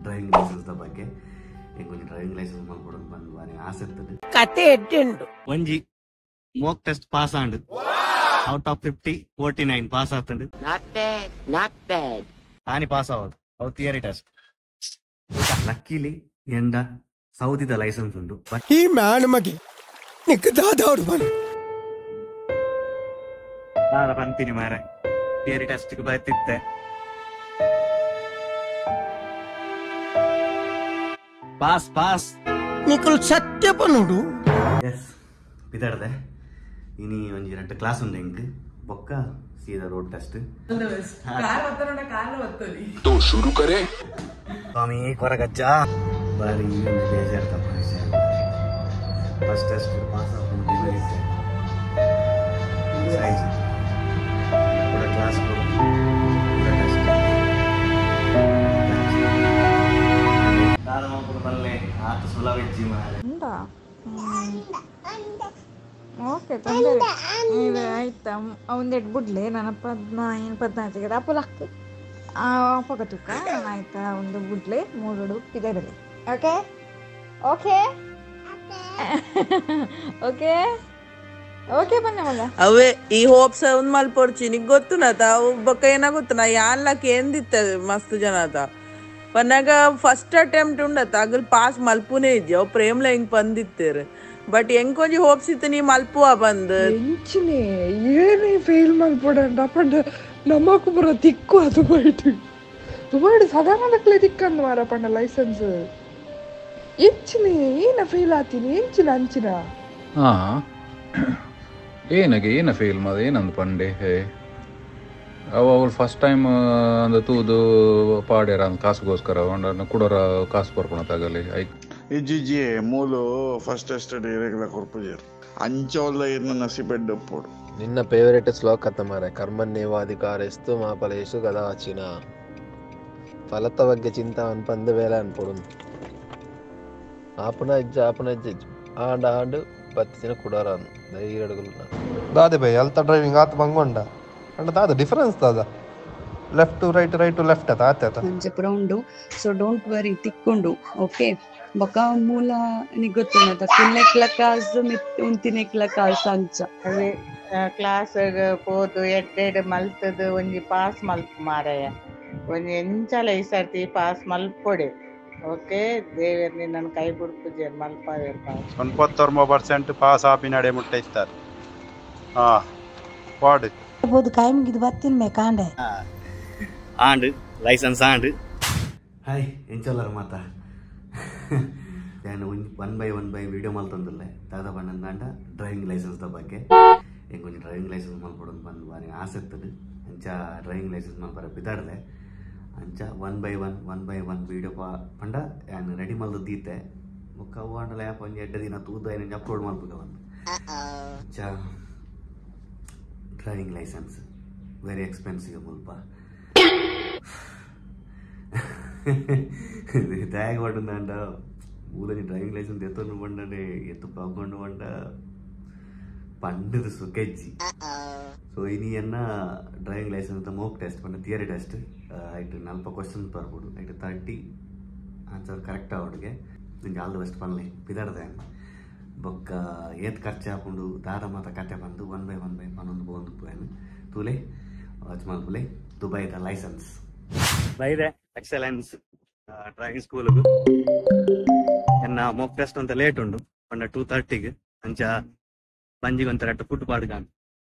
Driving licence ಬಗ್ಗೆ ಎಂಕೊಂಚ driving licence ಮಲ್ಪೊಡು ಬಂದು ಬಾರಿ ಆಸೆ ಇರ್ತದೆ. ಕತೆ ಎಟ್ಟುಂಡು ಒಂಜಿ ಮೋಕ್ ಟೆಸ್ಟ್ ಪಾಸ್ ಆಂಡ್ ಔಟ್ ಆಫ್ 50 49 ಪಾಸ್ ಆತಂಡು. ನಾಟ್ ಬ್ಯಾಡ್ ಆನಿ ಪಾಸ್ ಆವದು ಅವು ಥಿಯರಿ ಟೆಸ್ಟ್. ಲಕ್ಕಿಲಿ ಎಂಡ ಸೌದಿದ ಲೈಸೆನ್ಸ್ ಉಂಡು. ಈ ಮ್ಯಾನ್ ಮಗೆ ನಿಕ್ ದಾದೌಡು ಬನ್ನಿ ದಾದ ಬಂತೀನಿ ಮಾರೆ ಥಿಯರಿ ಟೆಸ್ಟ್ಗೆ ಬರ್ತಿದ್ದೆ. ಪಾಸ್ ಪಾಸ್ ನಿಕುಲ್ ಸತ್ಯ ಪನ್ನುಡು. ಎಸ್ ಬಿದಾಡ್ದೆ ಇನಿ ಒಂಜಿ 2 ಕ್ಲಾಸ್ ಉಂಡು ಎಂಕ್ ಬೊಕ್ಕ ಸೀದಾ ರೋಡ್ ಟೆಸ್ಟ್. ಸ್ವಾಮಿ ಕೊರಗಜ್ಜ ಬಾರಿ ಬೇಜಾರ್ ಫಸ್ಟ್ ಟೆಸ್ಟ್ ಪಾಸ್ ಆಗಿ ಸೈನ್ಸ್ ಕೂಡ ಕ್ಲಾಸ್ ಬಲ್ಲೆ ಆತ ಸುಲವೆಜ್ಜಿ ಮಾರೆ ಓಕೆ ತೊಂದರೆ ಇದು ಆಯ್ತಾ ಒಂದೆರಡು ಬಿಡ್ಲೆ ನಾನು 14 ಅಪ್ಪಲಕ್ಕ ಅಪ್ಪಗ ತುಕ್ಕ ಆಯ್ತಾ ಒಂದು ಬಿಡ್ಲೆ 3 ಪಿದಡಲೆ. ಓಕೆ ಓಕೆ ಓಕೆ ಓಕೆ ಬನ್ನ ಮಗ ಅವೇ ಈ ಹೋಪ್ಸ್ ಒಂದ್ ಮಲ್ಪೊಡ್ಚಿ ನಿಗ್ ಗೊತ್ತುನತ ಅವು ಬೊಕ್ಕ ಏನಾಗುತ್ತನ ಯಾನ್ಲಕ್ ಎಂದಿತ್ತ ಮಸ್ತ್ ಜನತ ಪನ್ನಾಗ ಫಸ್ಟ್ ಅಟೆಂಪ್ಟ್ ಉಂಡತ ಅಗಲ್ ಪಾಸ್ ಮಲ್ಪುನೇ ಇದ್ಯೋ ಪ್ರೇಮ್ಲ ಹಿಂಗ್ ಬಂದಿತ್ತೇರು ಬಟ್ ಎಂಕೊಂಜಿ ಹೋಪ್ಸ್ ಇತ್ತು ನೀ ಮಲ್ಪುವ ಬಂದ್ ಎಂಚಿನೇ ಏನೇ ಫೇಲ್ ಮಲ್ಪೊಡಂಡ ಪಂಡ ನಮಕು ಬರ ತಿಕ್ಕು ಅದು ಬೈಟು ದುಬಾಡಿ ಸಾಧಾರಣಕ್ಲೆ ತಿಕ್ಕಂದು ಮಾರ ಪಂಡ ಲೈಸೆನ್ಸ್ ಎಂಚಿನೇ ಏನ ಫೇಲ್ ಆತೀನಿ ಎಂಚಿನ ಅಂಚಿನ ಏನಗೆ ಏನ ಫೇಲ್ ಮಾದ ಏನಂದು ಪಂಡೆ ಅವ್ರು ಫಸ್ಟ್ ಟೈಮ್ ಅಂದ ತೂದು ಪಾಡ್ಯಾರ ಅಂದ್ ಕಾಸುಗೋಸ್ಕರ ಕುಡೋರ ಕಾಸು ಬರ್ಕೊಳ ತಗಲಿ ಇಜ್ಜಿಜ್ಜಿ ಮೂಲು ಫಸ್ಟ್ ಎಸ್ಟಡಿ ರೆಗ್ಯುಲರ್ ಕೊರ್ಪುಜೇರು ಅಂಚೋಲ್ಲ ಇರ್ನ ನಸಿಬೆಡ್ಡಪ್ಪೋಡು. ನಿನ್ನ ಫೇವರೇಟ್ ಶ್ಲೋಕ ಕತ್ತ ಮಾರೆ ಕರ್ಮಣ್ಯೇವಾಧಿಕಾರಸ್ತು ಮಾ ಫಲೇಷು ಕದಾಚಿನ ಫಲತ ಬಗ್ಗೆ ಚಿಂತ ಅನ್ಪಂದು ವೇಳೆ ಅನ್ಪೊಡು ಆಪನ ಇಜ್ಜ ಆಂಡ ಆಂಡು ಬತ್ತಿನ ಕುಡಾರನು ಧೈರ್ಯಗಳು ದಾದೆ ಬೈ ಅಲ್ತ ಡ್ರೈವಿಂಗ್ ಆತ ಬಂಗೊಂಡ ಅಂಡ ದಾದ ಡಿಫರೆನ್ಸ್ ದಾದ left to right right to left ಅದ ಆತ ಮಂಚೆ ಪುರ ಉಂಡು ಸೊ ಡೋಂಟ್ ವರಿ ತಿಕ್ಕೊಂಡು ಓಕೆ ಬೊಕ ಮೂಲ ನಿಗೊತ್ತುನದ ಕುನ್ನೆಕ್ಲ ಕ್ಲಾಸ್ ಉಂತಿನೆಕ್ಲ ಕ್ಲಾಸ್ ಅಂಚ ಅದೇ ಕ್ಲಾಸ್ಗ್ ಪೋದು ಎಡ್ಡೆಡ್ ಮಲ್ತದು ಒಂಜಿ ಪಾಸ್ ಮಲ್ಪ ಮಾರಾಯ ಒಂಜಿ ಎಂಚಲ ಈ ಸರ್ತಿ ಪಾಸ್ ಮಲ್ಪೊಡೆ. ಓಕೆ ದೇವೇರ್ ನಿನ್ನನ್ನು ಕೈ ಬಿಡ್ಪುಜೇರ್ ಮಲ್ಪಾವೇರ್ ಪಾಸ್ 99% ಪಾಸ್ ಆಪಿನಡೆ ಮುಟ್ಟೈಸ್ತಾರೆ. ಪಾಡ್ ಬೋದು ಕೈ ಮುಗಿದು ಬರ್ತೀನಿ ಮೇ ಕಾಂಡೆ ಆಂಡ್ ಲೈಸೆನ್ಸ್ ಆಂಡ್ ಹಾಯ್ ಎಂಚಲ್ಲರ ಮಾತಾ ನಾನು 1 by 1 ವಿಡಿಯೋ ಮಲ್ತಂದಿಲ್ಲ ದಾದ ಬಣ್ಣಂದಾಂಡ ಡ್ರೈವಿಂಗ್ ಲೈಸೆನ್ಸ್ ಬಗ್ಗೆ ಎಂಕೊಂಚ ಡ್ರೈವಿಂಗ್ ಲೈಸೆನ್ಸ್ ಮಲ್ಪೊಡು ಬಂದು ಬಾರಿ ಆಸೆ ಇರ್ತದೆ. ಅಂಚ ಡ್ರೈವಿಂಗ್ ಲೈಸೆನ್ಸ್ ಮಲ್ಪರ ಬಿದ್ದಾಡಲೆ ಅಂಚ 1 by 1 ವಿಡಿಯೋ ಪಂಡ ನಾನು ರೆಡಿ ಮಲ್ದು ದೀತೆ ಮುಖ ಹೂವಂಡಲ ಯಾಪ ಒಂದು 2 ದಿನ ತೂದ ಏನು ಅಪ್ಲೋಡ್ ಮಲ್ಪುಗ ಒಂದು ಅಂಚ ಡ್ರೈವಿಂಗ್ ಲೈಸೆನ್ಸ್ ವೆರಿ ಎಕ್ಸ್ಪೆನ್ಸಿವ್ ಮುಲ್ಪ ತ್ಯಾಗ ಪಂಡ ಮೂలని డ్రైవింగ్ లైసెన్స్ ఎత్తు పండే ఎత్తు పగొండు పండ పండుది సుకెజ్జి. సో ఇని అన్న డ్రైవింగ్ లైసెన్స్ మోక్ ಟೆಸ್ಟ್ పంಡ ಥಿಯರಿ ಟೆಸ್ಟ್ ಐಟ್ 40 ಕ್ವಶನ್ಸ್ ಬರ್ಬೋದು ಐಟ್ 30 ಆನ್ಸರ್ ಕರೆಕ್ಟ್ ಅವಡಿಗೆ ನಿಂಗೆ ಆಲ್ ದ ಬೆಸ್ಟ್ ಪನ್ಲೆ ಬಿದಾಡ್ದೆ ಬೊಕ್ಕ ಏತ್ ಖರ್ಚು ಹಾಕೊಂಡು ದಾದ ಮಾತ ಕತೆ ಬಂದು 1 by 1 ಪನ್ನೊಂದು ಬೋಂದು ಪೋಯನು ತೂಲೆ ವಾಚ್ ಮಲ್ಪುಲೆ ದುಬೈದ ಲೈಸೆನ್ಸ್ ಬೈದೆ ಎಕ್ಸಲೆನ್ಸ್ ಡ್ರೈವಿಂಗ್ ಸ್ಕೂಲ್ಗೂ ಎನ್ನ ಮೋಕ್ ಟೆಸ್ಟ್ ಅಂತ ಲೇಟ್ ಉಂಡು ಪಂಡ 2:30 ಅಂಚ ಬಂಜಿಗೆ ಒಂಥರ ಫುಡ್ ಪಾಡ್ಗಾನ್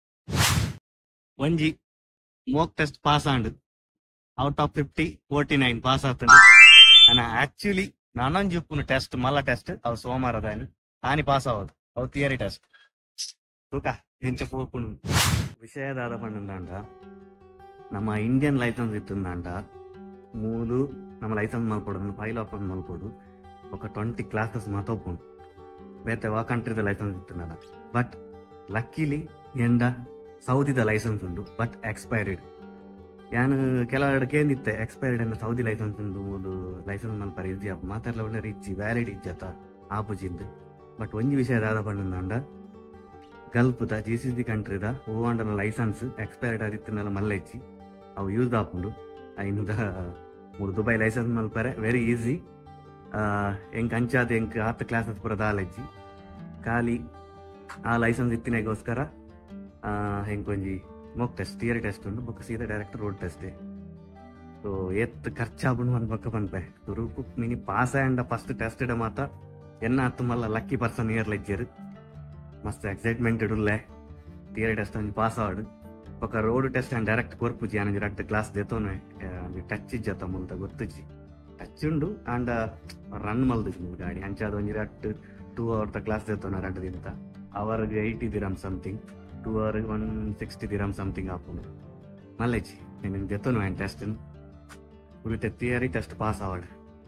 ಒಂಜಿ ಮೋಕ್ ಟೆಸ್ಟ್ ಪಾಸ್ ಆಂಡ್ ಔಟ್ ಆಫ್ 50 49 ಪಾಸ್ ಆತಂಡು. ನಾನು ಆಕ್ಚುಲಿ ನಾನೊಂಜಿ ಉಪ್ಪುನ ಟೆಸ್ಟ್ ಮಲ್ಲ ಟೆಸ್ಟ್ ಅವು ಸೋಮವಾರದ ಆನಿ ಪಾಸ್ ಆಗೋದು ಅವು ಥಿಯರಿ ಟೆಸ್ಟ್ ತೂಕ ಹೆಂಚ ಪೋಪುಂಡು ವಿಷಯದಾದ ಪಂಡ ನಮ್ಮ ಇಂಡಿಯನ್ ಲೈಸೆನ್ಸ್ ಇತ್ತಂದಂಡ ಮೂಲು ನಮ್ಮ ಲೈಸೆನ್ಸ್ ಮಲ್ಪೊಡು ಫೈಲ್ ಓಪನ್ ಮಲ್ಪೊಡು ఒక 20 ಕ್ಲಾಸಸ್ ಮಾತೋಪುಂಡು ಬೇತೆ ಆ ಕಂಟ್ರಿದ ಲೈಸೆನ್ಸ್ ಇತ್ತುನಡ. ಬಟ್ ಲಕ್ಕಿಲಿ ಎಂಡ ಸೌದಿದ ಲೈಸೆನ್ಸ್ ಉಂಡು ಬಟ್ ಎಕ್ಸ್ಪೈರ್ಡ್. ಯಾನು ಕೆಲವರಕ್ಕೆ ಏನಿತ್ತೆ ಎಕ್ಸ್ಪೈರ್ಡ್ ಎಂದ ಸೌದಿ ಲೈಸೆನ್ಸ್ ಉಂಡು ಮೂಲು ಲೈಸೆನ್ಸ್ ಮಲ್ಪರ ಇಜ್ಜಿ ಅಪ್ಪ ಮಾತಾಡ್ಲ ಒಳ್ಳೆ ರಿಚ್ ವ್ಯಾಲಿಡ್ ಇಜ್ಜತ ಆಪುಜಿಂದು. ಬಟ್ ಒಂಜಿ ವಿಷಯದಾದ ಪಂಡ ಗಲ್ಫ್ದ GCC ಕಂಟ್ರಿದ ಹೂವಾಂಡನ ಲೈಸೆನ್ಸ್ ಎಕ್ಸ್ಪೈರ್ಡ್ ಆದಿತ್ತನೆಲ್ಲ ಮಲ್ಲ ಇಚ್ಚಿ ಅವು ಯೂಸ್ ಆಪುಂಡು ಐನುದ ದುಬೈ ಲೈಸೆನ್ಸ್ ಮಲ್ಪರೆ ವೆರಿ ಈಸಿ. ಹೆಂಗೆ ಅಂಚಾದ ಹೆಂಗೆ 10 ಕ್ಲಾಸಸ್ ಪೂರ ದಾಲೆಜ್ಜಿ ಖಾಲಿ ಆ ಲೈಸೆನ್ಸ್ ಇತ್ತಿನಗೋಸ್ಕರ ಹೆಂಗೆ ಒಂಜಿ ಮೊಕ್ ಟೆಸ್ಟ್ ಥಿಯರಿ ಟೆಸ್ಟ್ ಉಂಡು ಬೊಕ್ಕ ಸೀದಾ ಡೈರೆಕ್ಟ್ ರೋಡ್ ಟೆಸ್ಟೇ. ಸೊ ಎತ್ತು ಖರ್ಚಾಬುಂಡು ಒಂದು ಬೊಕ್ಕ ಪನ್ಪೆ ತುರುಕು ಮಿನಿ ಪಾಸ್ ಆ್ಯಂಡ ಫಸ್ಟ್ ಟೆಸ್ಟ್ ಮಾತ ಎನ್ನ ಹತ್ತು ಮಲ್ಲ ಲಕ್ಕಿ ಪರ್ಸನ್ ಇಯರ್ಲೆಜ್ಜರು ಮಸ್ತ್ ಎಕ್ಸೈಟ್ಮೆಂಟ್ ಇಡುಲ್ಲೆ ಥಿಯರಿ ಟೆಸ್ಟ್ ಒಂಜಿ ಪಾಸ್ ಆವಡು ಬೊಕ್ಕ ರೋಡ್ ಟೆಸ್ಟ್ ಆ್ಯಂಡ್ ಡೈರೆಕ್ಟ್ ಕೊರ್ಪುಜಿ ಆನಂಜಿ 2 ಕ್ಲಾಸ್ ದೆತೋನೆ ಟಚ್ ಇಜ್ಜತ ಮುಂತ ಗೊತ್ತುಜಿ ಟಚ್ ಉಂಡು ಆಂಡ ರನ್ ಮಲ್ದಿಜಿ ಗಾಡಿ ಅಂಚಾದ ಒಂಜಿ 2 ಅವರ್ ಕ್ಲಾಸ್ ದೆತೋನೆ 2 ದಿನದ ಅವರ್ಗೆ 80 dirham something 2 hour 160 dirham something ಆಪುಂಡು ಮಲ್ಲೆಜ್ಜಿ ನಿಮಗೆ ದೆತೋನು ಆ್ಯಂಡ್ ಟೆಸ್ಟ್ ಉಳಿತೆ ಥಿಯರಿ ಟೆಸ್ಟ್ ಪಾಸ್ ಆವಡು.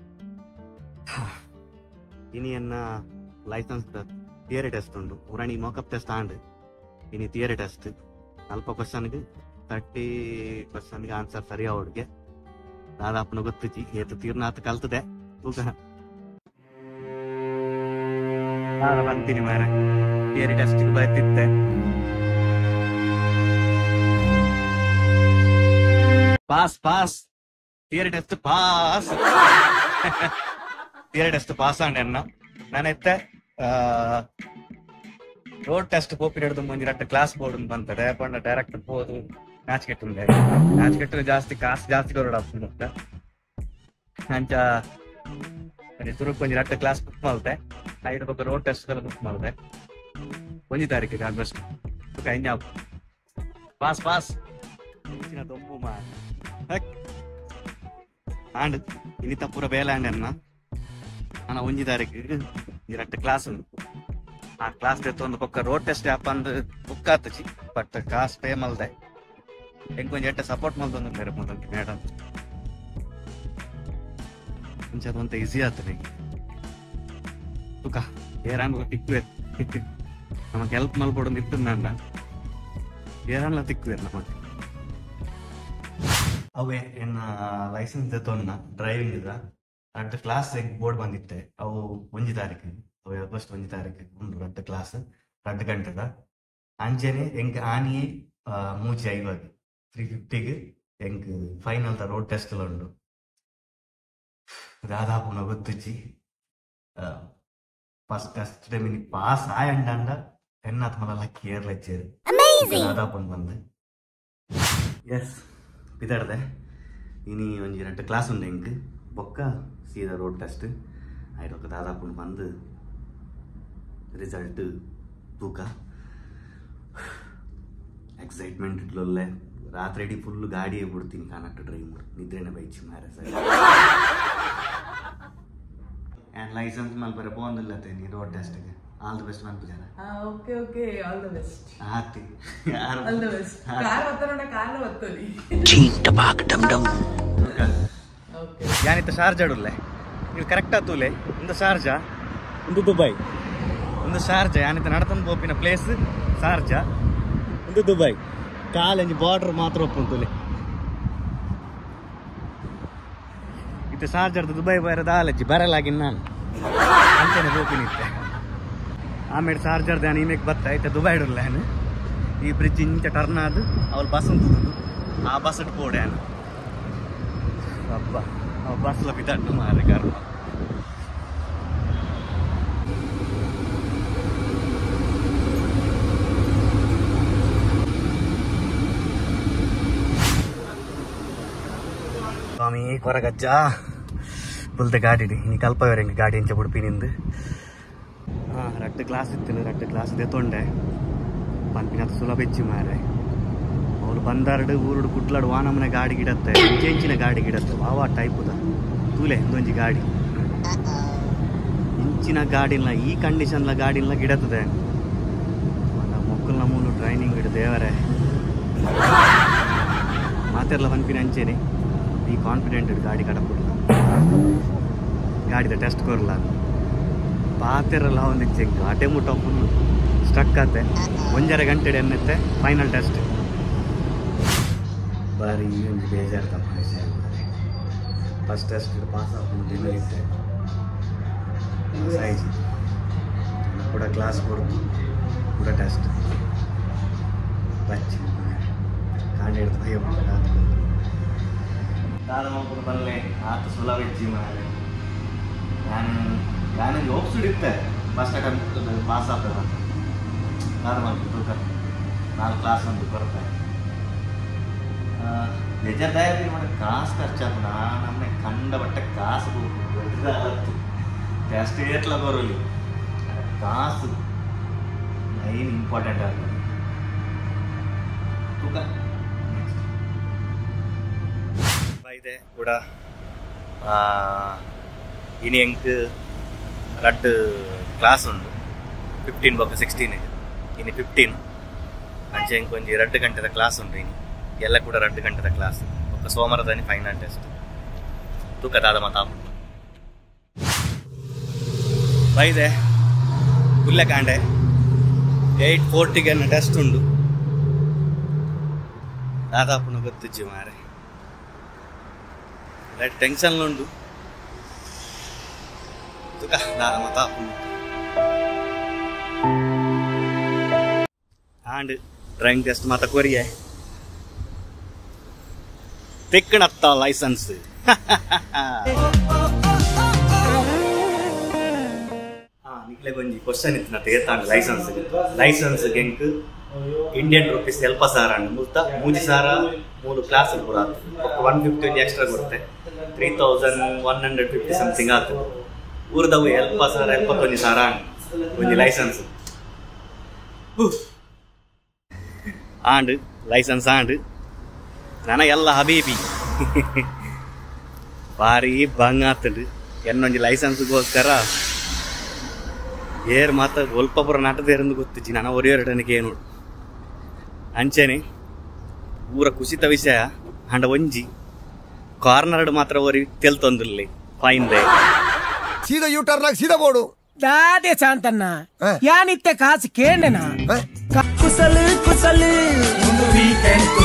ಇನಿ ಎನ್ನ ಲೈಸೆನ್ಸ್ ಥಿಯರಿ ಟೆಸ್ಟ್ ಉಂಡು ಉರಣಿ ಮೋಕಪ್ ಟೆಸ್ಟ್ ಆಂಡ್ ಇನಿ ಥಿಯರಿ ಟೆಸ್ಟ್ 40 ಕ್ವಶನ್ಗೆ 30 ಕ್ವಶನ್ಗೆ ಆನ್ಸರ್ ಸರಿ ಅವಡ್ಗೆ ದಾದಾಪುನ ಗೊತ್ತಿಜ್ಜಿ ಏತು ತೀರ್ನಾಥ ಕಲ್ತದೆ ತೂಕ ಬಂತೀನಿ ಮಾರ ಥಿಯರಿ ಟೆಸ್ಟ್ಗೆ ಬರ್ತಿದ್ದೆ. Pass pass theory test pass theory test pass ಆಂಡ್ ಎನ್ನ ನಾನೆತ್ತೆ ರೋಡ್ ಟೆಸ್ಟ್ ಪೋಪಿ ಹಿಡಿದು ಮುಂಜಿ 2 ಕ್ಲಾಸ್ ಬೋರ್ಡ್ ಬಂತದೆ ಪಂಡ ಡೈರೆಕ್ಟ್ ಹೋದು ಮ್ಯಾಚ್ ಕೆಟ್ಟು ಜಾಸ್ತಿ ಕಾಸು ಜಾಸ್ತಿ ಕೊರೋಡ ಅಂತ ಅಂಚ ತುರುಕ್ ಒಂಜಿ 2 ಕ್ಲಾಸ್ ಬುಕ್ ಮಾಡ್ದೆ ಐದು ಬೊಕ್ಕ ರೋಡ್ ಟೆಸ್ಟ್ ಬುಕ್ ಮಾಡ್ದೆ 1 ತಾರೀಕಿಗೆ ಆಗಸ್ಟ್ ಕೈಂಜ ಪಾಸ್ ಪಾಸ್ ಹೆಚ್ಚಿನ ದೊಂಬು ಮಾ ಆಂಡ್ ಇನ್ನಿತ ಪೂರ ಬೇಲೆ ಆಂಡ್ ಅನ್ನ ನಾನು 1 ತಾರೀಕಿಗೆ 2 ಕ್ಲಾಸ್ ಉಂಟು ಆ ಕ್ಲಾಸ್ ಒಂದು ಪಕ್ಕ ರೋಡ್ ಟೆಸ್ಟ್ ಆ್ಯಪ್ ಅಂದ್ ಬುಕ್ ಆತಚಿ ಬಟ್ ಕಾಸು ಪೇ ಮಲ್ದೆ ಹೆಂಗೆ ಕೊಂಚ ಎಟ್ಟ ಸಪೋರ್ಟ್ ಮಲ್ದೊಂದು ಬೇರೆ ಮೊದಲು ಮೇಡಮ್ ಕೊಂಚ ಅದಂತ ಈಸಿ ಆಗ್ತದೆ ತುಕ ಏರಾನ್ ತಿಕ್ಕುವೆ ನಮಗೆ ಹೆಲ್ಪ್ ಮಲ್ಪಡೋದು ಇತ್ತು ನಂಡ ಏರಾನ್ಲ ತಿಕ್ಕುವೆ ನಮಗೆ ಅವೇ ಏನ ಲೈಸೆನ್ಸ್ ತೆತ್ತೊನ್ನ ಡ್ರೈವಿಂಗ್ ಇದ್ರ 2 ಕ್ಲಾಸ್ ಬೋರ್ಡ್ ಬಂದಿತ್ತೆ ಅವು 1 ತಾರೀಕಿಗೆ ಆಗಸ್ಟ್ 1 ತಾರೀಕು ಉಂಡು 2 ಕ್ಲಾಸ್ 2 ಗಂಟೆದ ಅಂಚನೆ ಹೆಂಗೆ ಆನಿಯೇ ಮೂಜಿ 350ಗೆ ಹೆಂಗೆ ಫೈನಲ್ ರೋಡ್ ಟೆಸ್ಟ್ ಎಲ್ಲ ಉಂಡು ದಾದಾಪುನ ಗೊತ್ತಿಚ್ಚಿ ಫಸ್ಟ್ ಟೆಸ್ಟ್ ಮಿನಿ ಪಾಸ್ ಆಯಂಡ ಎನ್ನಾತ್ ಮಲ್ಲ ಲಕ್ಕಿ ಏರ್ಲೆಚ್ಚೇರು ದಾದಾಪುನ್ ಬಂದು ಎಸ್ ಬಿದಾಡ್ದೆ ಇನಿ ಒಂಜಿ 2 ಕ್ಲಾಸ್ ಉಂಡು ಹೆಂಗೆ ಬೊಕ್ಕ ಸೀದಾ ರೋಡ್ ಟೆಸ್ಟ್ ಆಯ್ತು ದಾದಾಪುನ್ ಬಂದು ರಿಸಲ್ಟ್ ತೂಕ ಎಕ್ಸೈಟ್ಮೆಂಟ್ ಇಟ್ಲೊಲ್ಲೆ ರಾತ್ರಿ ಇಡೀ ಫುಲ್ ಗಾಡಿಯೇ ಬಿಡ್ತೀನಿ ಕಾನಟ್ಟು ಡ್ರೈವ್ ಮಾಡಿ ನಿದ್ರೆನೆ ಬೈಚಿ ಮಾರೆ ಸರಿ ಆ್ಯಂಡ್ ಲೈಸೆನ್ಸ್ ಮಲ್ಪರೆ ಬಂದಿಲ್ಲತ್ತೆ ನೀ ರೋಡ್ ಟೆಸ್ಟ್ಗೆ ಆಲ್ ದಿ ಬೆಸ್ಟ್ ಮನ್ಪು ಜನ okay okay all the best ಆತಿ ಆಲ್ ದಿ ಬೆಸ್ಟ್ ಕಾರ್ ಒತ್ತರೋಣ ಕಾರ್ ಒತ್ತೋಲಿ ಚೀಟ ಬಾಕ್ ಡಮ್ ಡಮ್ ಓಕೆ ಯಾನಿತ್ತ ಶಾರ್ಜಾಡುಲ್ಲೆ ನೀವು ಕರೆಕ್ಟ್ ಆತೂಲೆ ಒಂದು ಶಾರ್ಜಾ ಒಂದು ದುಬೈ ಒಂದು ಶಾರ್ಜಾ ಯಾನಿತ್ತ ನಡತಂದು ಪೋಪಿನ ಪ್ಲೇಸ್ ಶಾರ್ಜಾ ಒಂದು ದುಬೈ ಕಾಲೇಜ್ ಬಾರ್ಡರ್ ಮಾತ್ರ ಒಪ್ಪುಂತುಲೆ ಇತ್ತು ಶಾರ್ಜಾರ್ದು ದುಬೈ ಬರೋದು ಆಲಜ್ಜಿ ಬರಲಾಗಿನ್ ನಾನು ಅಂತಾನೆ ಪೋಪಿನಿತ್ತೆ ಆಮೇಲೆ ಶಾರ್ಜಾರ್ದು ನಾನು ಇಮೇಕ್ ಬತ್ತ ಐತೆ ದುಬೈ ಇಡಲ್ಲ ನಾನು ಈ ಬ್ರಿಡ್ಜ್ ಇಂಚ ಟರ್ನ್ ಆದು ಅವ್ರು ಬಸ್ ಉಂಟು ಆ ಬಸ್ ಇಟ್ಟು ಪೋಡೆ ನಾನು ಅಬ್ಬ ಅವ್ ಬಸ್ಲ ಬಿದ್ದಾಡ್ತು ಮಾರೆ ಕರ್ಮ ಸ್ವಾಮಿ ಕೊರಗಜ್ಜ ಬುಲ್ದೆ ಗಾಡಿ ನೀ ಕಲ್ಪವರೆ ಗಾಡಿ ಇಂಚ ಬಿಡ್ಪಿ ನಿಂದು 2 ಕ್ಲಾಸ್ ಇತ್ತು 2 ಕ್ಲಾಸ್ ತೊಂಡೆ ಪನ್ಪಿನ ಸುಲಭ ಹೆಚ್ಚಿ ಮಾರೆ ಅವ್ರು ಬಂದಾರ್ಡು ಊರುಡು ಕುಟ್ಲಾಡು ವಾನಮ್ಮನೆ ಗಾಡಿ ಗಿಡತ್ತೆ ಇಂಚಿನ ಗಾಡಿ ಗಿಡತ್ತೆ ವಾವ ಟೈಪುದ ತೂಲೆ ಒಂದೊಂಜಿ ಗಾಡಿ ಇಂಚಿನ ಗಾಡಿಲ್ಲ ಈ ಕಂಡೀಷನ್ಲ ಗಾಡಿಲ್ಲ ಗಿಡತ್ತದೆ ಮೊಕ್ಕಲ್ನ ಮೂಲು ಟ್ರೈನಿಂಗ್ ಇಡು ದೇವರೇ ಮಾತೆರ್ಲ ಪನ್ಪಿನ ಅಂಚೇನೆ ಈ ಕಾನ್ಫಿಡೆಂಟ್ ಇಡು ಗಾಡಿ ಕಡಪುಡ್ಲ ಗಾಡಿದ ಟೆಸ್ಟ್ ಕೊರ್ಲ ಪಾತೆರಲ್ಲ ಒಂದಿಚ್ಚೆ ಘಾಟೆ ಮುಟ್ಟ ಫುಲ್ ಸ್ಟಕ್ ಆತೆ 1.5 ಗಂಟೆ ಎನ್ನುತ್ತೆ ಫೈನಲ್ ಟೆಸ್ಟ್ ಬಾರಿ ಒಂದು ಬೇಜಾರು ತಪ್ಪಾಯಿಸಿ ಫಸ್ಟ್ ಟೆಸ್ಟ್ ಪಾಸ್ ಆಗ್ಬಿಟ್ಟು ಇತ್ತೆ ಸಾಯಿಸಿ ಕೂಡ ಕ್ಲಾಸ್ ಕೊಡ್ತು ಕೂಡ ಟೆಸ್ಟ್ ಬಚ್ಚಿ ಕಾಂಡೆ ಹಿಡಿದು ಭಯ ದಾದಮಪುರ ಬಲ್ಲೆ ಆತ ಸುಲವೆಜ್ಜಿ ಮಾರೆ ನಾನು ಹೋಗ್ಸುಡಿತ್ತೆ ಫಸ್ಟ್ ಅಟೆಂಪ್ಟ್ ಪಾಸ್ ಆಗ್ತದೆ ದಾದಮಪುರ ತೂಕ 4 ಕ್ಲಾಸ್ ಒಂದು ಕೊರತೆ ನಿಜದಾಗಿ ಮಾಡಿ ಕಾಸು ಖರ್ಚಾತು ನಮ್ಮನೆ ಕಂಡ ಬಟ್ಟೆ ಕಾಸು ದೊಡ್ಡದಾಗತ್ತು ಟೆಸ್ಟ್ ಏಟ್ಲ ಬರೋಲಿ ಕಾಸು ಮೈನ್ ಇಂಪಾರ್ಟೆಂಟ್ ಆಗ್ತದೆ ತೂಕ ಇದೆ ಕೂಡ ಇನಿ ಎಂಕ್ 2 ಕ್ಲಾಸ್ ಉಂಟು 15 ಬೊಕ್ಕ 16 ಇನಿ 15 ಅಂಚೆ ಎಂಕ್ ಒಂಜಿ 2 ಗಂಟೆದ ಕ್ಲಾಸ್ ಉಂಟು ಇನಿ ಎಲ್ಲ ಕೂಡ 2 ಗಂಟೆದ ಕ್ಲಾಸ್ ఒక సోమరదని ఫైనల్ టెస్ట్ తూక దాదా మాతాపు బైదే పుల్లెకాండే 8:40 ಗೆ ಟೆಸ್ಟ್ ಉಂಡು దాదాపు ಗೊತ್ತಿಜ್ಜಿ ಮಾರೆ ಲೈಟ್ ಟೆನ್ಷನ್ ಉಂಡು ತೂಕ దాదా మాతాపు ಆಂಡ್ ಡ್ರೈವಿಂಗ್ ಟೆಸ್ಟ್ ಮಾತ ಕೊರಿಯೆ ತೆಕ್ಕಣತ್ತ ಲೈಸೆನ್ಸ್ ನಿಕ್ಲೆ ಕೊಂಜಿ ಕ್ವಶನ್ ಇತ್ತಿನ ತೇತಾಂಡ್ ಲೈಸೆನ್ಸ್ ಗೆಂಕ್ ಇಂಡಿಯನ್ ರೂಪೀಸ್ 40,000 ಮುಲ್ತ 3,000 ಕ್ಲಾಸ್ ಕೂಡ 150 ಒಂಜಿ ಎಕ್ಸ್ಟ್ರಾ ಕೊಡುತ್ತೆ 3,150 ಸಮಥಿಂಗ್ ಆತು ಊರ್ದವು 71,000 ಒಂಜಿ ಲೈಸೆನ್ಸ್ ಆಂಡ್ ಲೈಸೆನ್ಸ್ ಆಂಡ್ ನನ್ನ ಎಲ್ಲ ಹಬೀಬಿ ಭಾರಿ ಬಂಗ್ ಆತಂಡು ಎನ್ನೊಂಜಿ ಲೈಸೆನ್ಸ್ಗೋಸ್ಕರ ಏರ್ ಮಾತ ಸ್ವಲ್ಪ ಪುರ ನಾಟದೇರಂದು ಗೊತ್ತಿಜ್ಜಿ ನಾನು ಒರೆಯೊರಡನಿಗೆ ಏನು ಅಂಚೆನೆ ಊರ ಕುಸಿತ ವಿಷಯ ಅಂಡ ಒಂಜಿ ಕಾರ್ನರ್ಡ್ ಮಾತ್ರ ಒರಿ ತೆಲ್ತೊಂದುಲ್ಲಿ ಫೈನ್ ದೇ ಸೀದಾ ಯೂಟರ್ನಾಗ ಸೀದಾ ಬೋಡು ದಾದೆ ಶಾಂತಣ್ಣ ಯಾನಿತ್ತೆ ಕಾಸು ಕೇಂಡೆನಾ ಕುಸಲು ಕುಸಲು ವೀಕೆಂಡ್